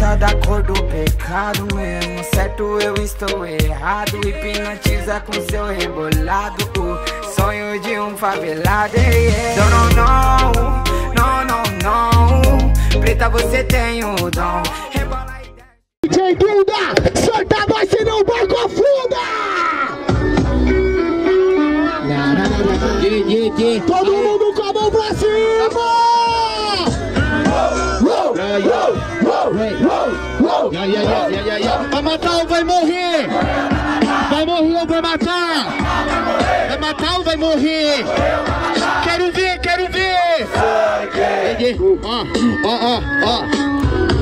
preta da cor do pecado mesmo. Certo, eu estou errado. Hipnotiza com seu rebolado o sonho de um favelado. Não, não, não, não. Preta, você tem o dom. Rebola a ideia. DJ Duda, solta a voz senão o barco afunda. Todo mundo com a mão pra cima. Vai matar ou vai morrer? Vai morrer ou vai matar? Vai matar ou vai morrer? Quero ver, quero ver! Ó.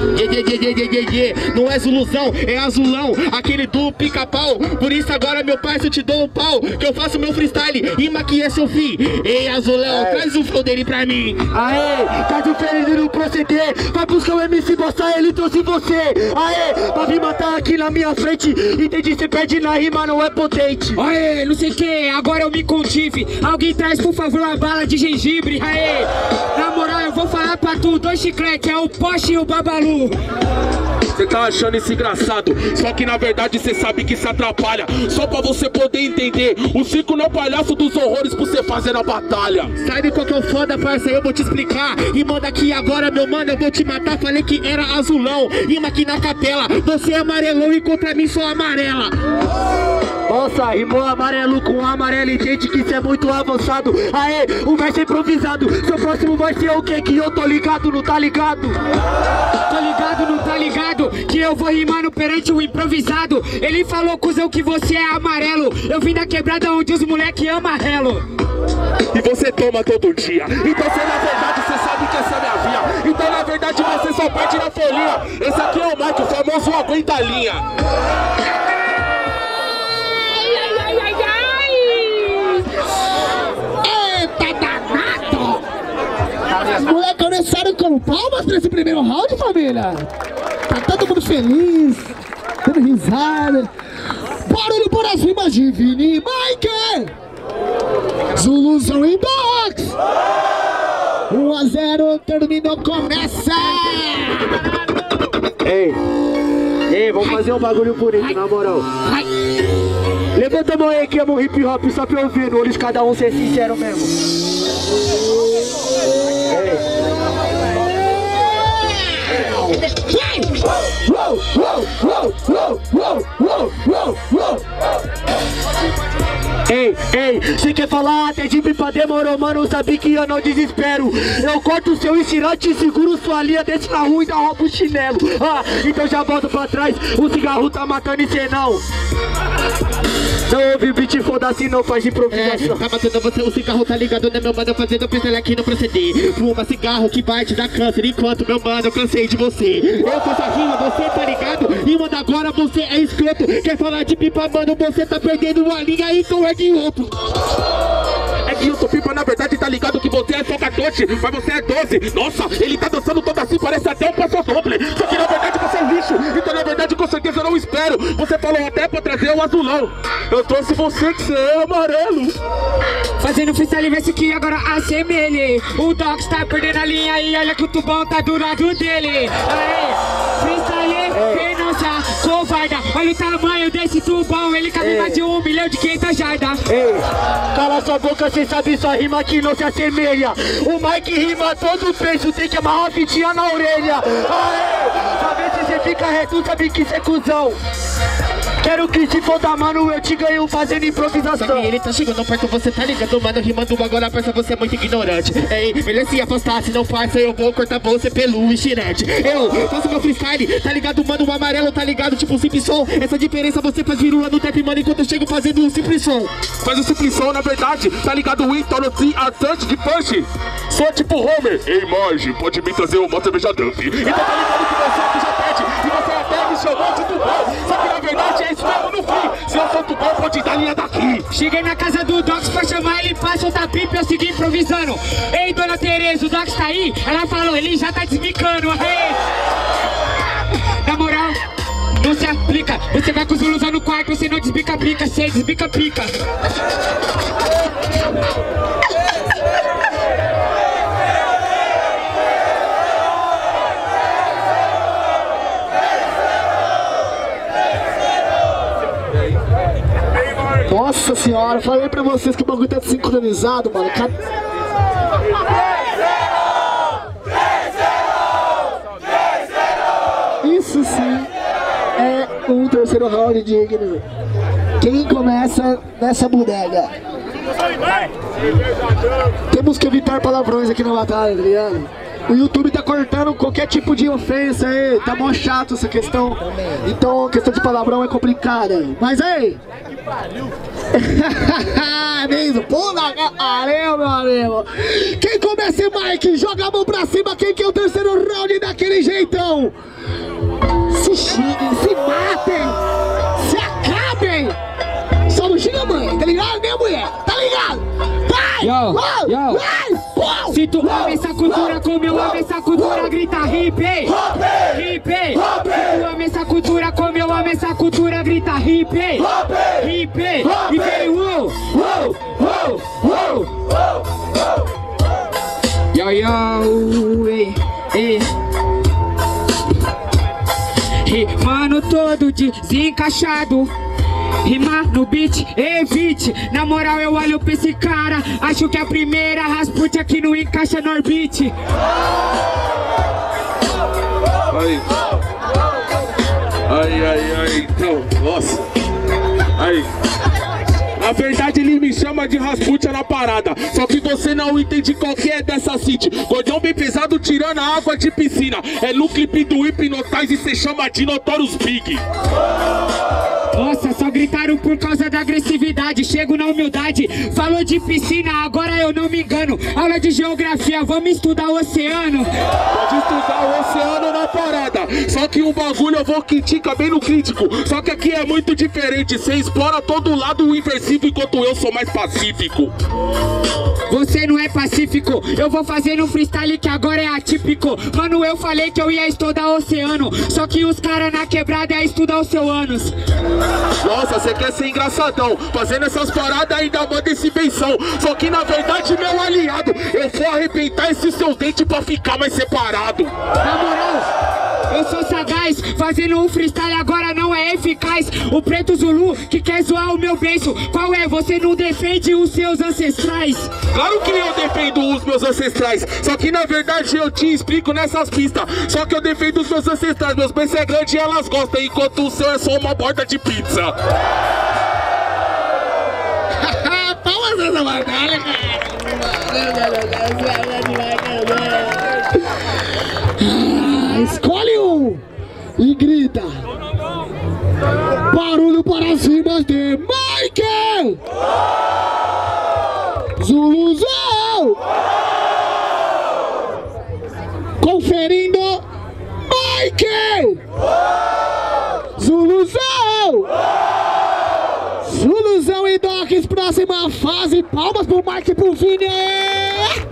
Não é Zuluzão, é azulão, aquele do pica-pau. Por isso agora, meu parceiro, eu te dou um pau, que eu faço meu freestyle, rima que é seu fim. Ei, azulão, traz o flow dele pra mim. Aê, tá diferente no proceder. Vai buscar o MC Bossa, ele trouxe você. Aê, pra vir matar aqui na minha frente. Entendi, cê perde na rima, não é potente. Aê, não sei o que, agora eu me contive. Alguém traz, por favor, uma bala de gengibre. Aê, na moral, eu vou falar pra tu, 2 chicletes, é o Porsche e o Babalu. Cê tá achando isso engraçado, só que na verdade cê sabe que se atrapalha. Só pra você poder entender, o circo não é o palhaço dos horrores pra você fazer na batalha. Sabe qual que é o foda, parça? Eu vou te explicar. E manda aqui agora, meu mano, eu vou te matar. Falei que era azulão, rima aqui na capela. Você é amarelão e contra mim sou amarela. Nossa, rimou amarelo com amarelo, gente, que isso é muito avançado. Aê, o verso é improvisado. Seu próximo vai ser o quê? Que eu tô ligado, não tá ligado? Tô ligado, não tá ligado? Que eu vou rimando perante o improvisado. Ele falou, cuzão, que você é amarelo. Eu vim da quebrada onde os moleque amarelo. E você toma todo dia. Então cê na verdade cê sabe que essa é minha via. Então na verdade você só perde na folia. Esse aqui é o Mike, o famoso aguenta a linha. Os moleques começaram com palmas pra esse primeiro round, família. Tá todo mundo feliz, dando risada. Barulho por as rimas de Vini e Mike. Zuluzão e Dox. 1-0, terminou, começa. Ei, vamos fazer um bagulho bonito, na moral. Levanta a mão aí que amo um hip hop só pra eu ver no olho de cada um ser sincero mesmo. Ei, cê quer falar até de pipa demorou, mano, sabe que eu não desespero. Eu corto o seu estirante e seguro sua linha, desce na rua e dá roubo o chinelo. Ah, então já volto pra trás, o cigarro tá matando e cê não. Não ouve beat, foda-se, não faz improvisação. Tá matando você, o cigarro tá ligado, né, meu mano? Fazendo pistola aqui no proceder. Fuma cigarro que vai te dar câncer, enquanto, meu mano, eu cansei de você. Eu fiz a rima, você tá ligado? Rima da agora, você é escroto. Quer falar de pipa, mano, você tá perdendo uma linha, então é de outro. É que eu sou pipa, na verdade, tá ligado que você é só 14, mas você é 12. Nossa, ele tá dançando todo assim, parece até um passo doble. Só que na verdade você é um lixo, então na verdade com certeza eu não espero. Você falou até pra trazer o azulão. Eu trouxe você que você é amarelo. Fazendo freestyle, vê se que agora assemelhe. O Dox tá perdendo a linha e olha que o tubão tá do lado dele. Aê, freestyle, quem não se acovarda. Olha o tamanho desse tubão, ele cabe mais de 1.500.000 jardas. Ei, cala sua boca, cê sabe sua rima que não se assemelha. O Mike rima todo peso, tem que amarrar uma fitinha na orelha. Aê, sabe se cê fica reto, sabe que cê é cuzão. Quero que se foda, mano, eu te ganho fazendo improvisação. Ele tá chegando perto, você tá ligado, mano, rimando agora, parça, você é muito ignorante. Ei, melhor se afastar, se não faça, eu vou cortar você pelo estirete. Eu faço meu freestyle, tá ligado, mano, o amarelo, tá ligado, tipo um simples som. Essa diferença você faz virula no trap, mano, enquanto eu chego fazendo um simples som. Faz um simples som, na verdade, tá ligado, então não se atante de punch. Sou tipo Homer. Ei, Marge, pode me trazer uma cerveja dump. Então tá ligado que você já pede, e você até me chamou de tubão. Só que na verdade é isso mesmo no fim. Se eu sou tubão, pode dar linha daqui. Cheguei na casa do Dox pra chamar ele pra soltar pipa, eu segui improvisando. Ei, dona Tereza, o Dox tá aí? Ela falou, ele já tá desmicando. Aê. Na moral, não se aplica. Você vai com os Zuluzão no quarto, você não desbica pica, você desbica pica. Nossa senhora, falei pra vocês que o bagulho tá desincronizado, mano. Isso sim é um terceiro round digno. Quem começa nessa bodega? Temos que evitar palavrões aqui na batalha, tá ligado? O YouTube tá cortando qualquer tipo de ofensa aí, tá mó chato essa questão. Então a questão de palavrão é complicada. Mas aí! Mesmo, pula, valeu, meu amigo! Quem começa é Mike, joga a mão pra cima, quem quer o terceiro round daquele jeitão? Se xinguem, se matem, se acabem! Só não xinga a mãe, tá ligado, minha mulher? Tá ligado? Vai! Yo! Vai! Se tu ama essa cultura como eu amo essa cultura, grita hip, hey! Hip, hey! Se tu ama essa cultura como eu amo essa cultura, grita hip, hey! Hip, hey! E vem uou! Yo, ei! Rimando todo desencaixado, rima no beat, evite. Na moral eu olho pra esse cara, acho que a primeira Rasputia que não encaixa no orbite. Ai, então, nossa. Aí. Na verdade ele me chama de Rasputia na parada, só que você não entende qual que é dessa city. Gordão bem pesado tirando a água de piscina. É no clipe do Hipnotize e cê chama de Notorious Big. Nossa, só gritaram por causa da agressividade. Chego na humildade, falou de piscina, agora eu não me engano. Aula de geografia, vamos estudar o oceano. Pode estudar o oceano na parada, só que um bagulho eu vou criticar bem no crítico. Só que aqui é muito diferente, cê explora todo lado inversivo enquanto eu sou mais pacífico. Você não é pacífico, eu vou fazer no freestyle que agora é atípico. Mano, eu falei que eu ia estudar o oceano, só que os caras na quebrada é estudar o seu ânus. Nossa, você quer ser engraçadão, fazendo essas paradas ainda manda esse benção. Só que na verdade, meu aliado, eu vou arrebentar esse seu dente pra ficar mais separado. Na moral, eu sou sagaz, fazendo um freestyle agora não é eficaz. O preto Zulu que quer zoar o meu beiço, qual é? Você não defende os seus ancestrais? Claro que eu defendo os meus ancestrais, só que na verdade eu te explico nessas pistas. Só que eu defendo os meus ancestrais, meus pés é grande e elas gostam, enquanto o seu é só uma borda de pizza. Palmas nessa batalha, cara! Escolhe um e grita. Barulho para cima de Mike! Zuluzão! Conferindo Mike! Zuluzão! Zuluzão e Docs, próxima fase. Palmas pro Mike e pro Vini!